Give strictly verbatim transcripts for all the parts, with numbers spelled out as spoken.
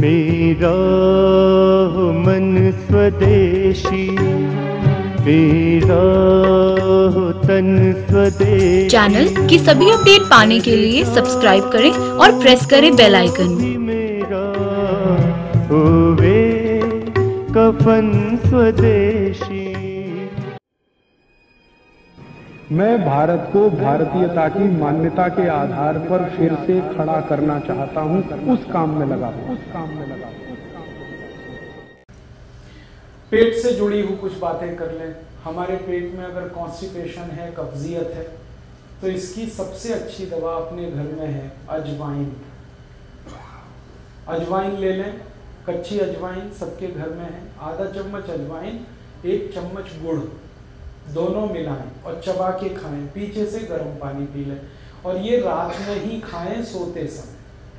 मेरा हो मन स्वदेशी, मेरा हो तन स्वदेशी। चैनल की सभी अपडेट पाने के लिए सब्सक्राइब करें और प्रेस करें बेल आइकन। मेरा होवे कफन स्वदेशी। मैं भारत को भारतीयता की मान्यता के आधार पर फिर से खड़ा करना चाहता हूं, उस काम में लगा हूं, उस काम में लगा हूं, उस काम में लगा हूं। पेट से जुड़ी हुई कुछ बातें कर लें। हमारे पेट में अगर कॉन्स्टिपेशन है, कब्जियत है, तो इसकी सबसे अच्छी दवा अपने घर में है अजवाइन। अजवाइन ले लें, कच्ची अजवाइन सबके घर में है। आधा चम्मच अजवाइन, एक चम्मच गुड़, दोनों मिलाएं और चबा के खाएं। पीछे से गर्म पानी पी लें और ये रात में ही खाएं सोते समय।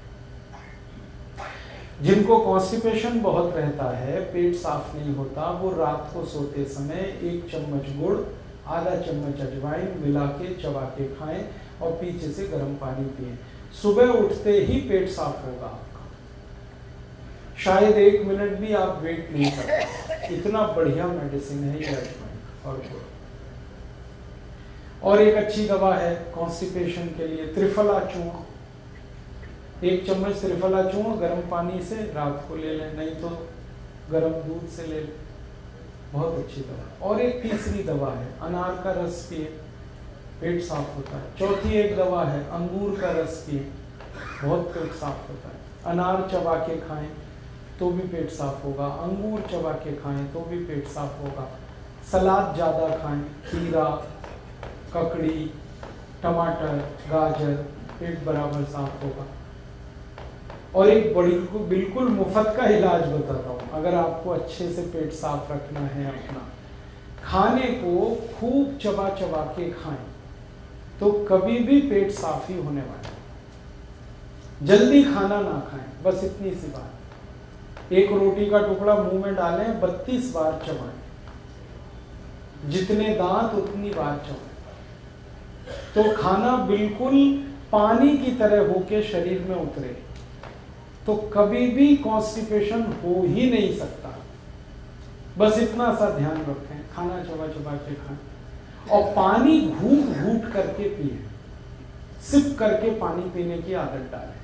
जिनको कॉन्स्टिपेशन बहुत रहता है, पेट साफ नहीं होता, वो रात को सोते समय एक चम्मच गुड़, आधा चम्मच अजवाइन मिला के चबा के खाएं और पीछे से गर्म पानी पिएं। सुबह उठते ही पेट साफ होगा आपका। शायद एक मिनट भी आप वेट नहीं करते, इतना बढ़िया मेडिसिन है ये अजवाइन और गुड़। और एक अच्छी दवा है कॉन्स्टिपेशन के लिए, त्रिफला चूर्ण। एक चम्मच त्रिफला चूर्ण गर्म पानी से रात को ले लें, नहीं तो गर्म दूध से ले लें, बहुत अच्छी दवा। और एक तीसरी दवा है अनार का रस पिए, पेट साफ होता है। चौथी एक दवा है अंगूर का रस पिए, बहुत पेट साफ होता है। अनार चबा के खाएं तो भी पेट साफ होगा, अंगूर चबा के खाएं तो भी पेट साफ होगा। सलाद ज़्यादा खाएं, खीरा, ककड़ी, टमाटर, गाजर, पेट बराबर साफ होगा। और एक बड़ी बिल्कुल मुफ्त का इलाज बताता हूँ, अगर आपको अच्छे से पेट साफ रखना है अपना, खाने को खूब चबा चबा के खाएं तो कभी भी पेट साफ ही होने वाला है। जल्दी खाना ना खाएं, बस इतनी सी बात। एक रोटी का टुकड़ा मुंह में डालें, बत्तीस बार चबाएं, जितने दांत उतनी बार चबाएं। तो खाना बिल्कुल पानी की तरह होके शरीर में उतरे तो कभी भी कॉन्स्टिपेशन हो ही नहीं सकता। बस इतना सा ध्यान रखें, खाना चबा चबा के खाएं और पानी घूट घूट करके पिए, सिप करके पानी पीने की आदत डालें।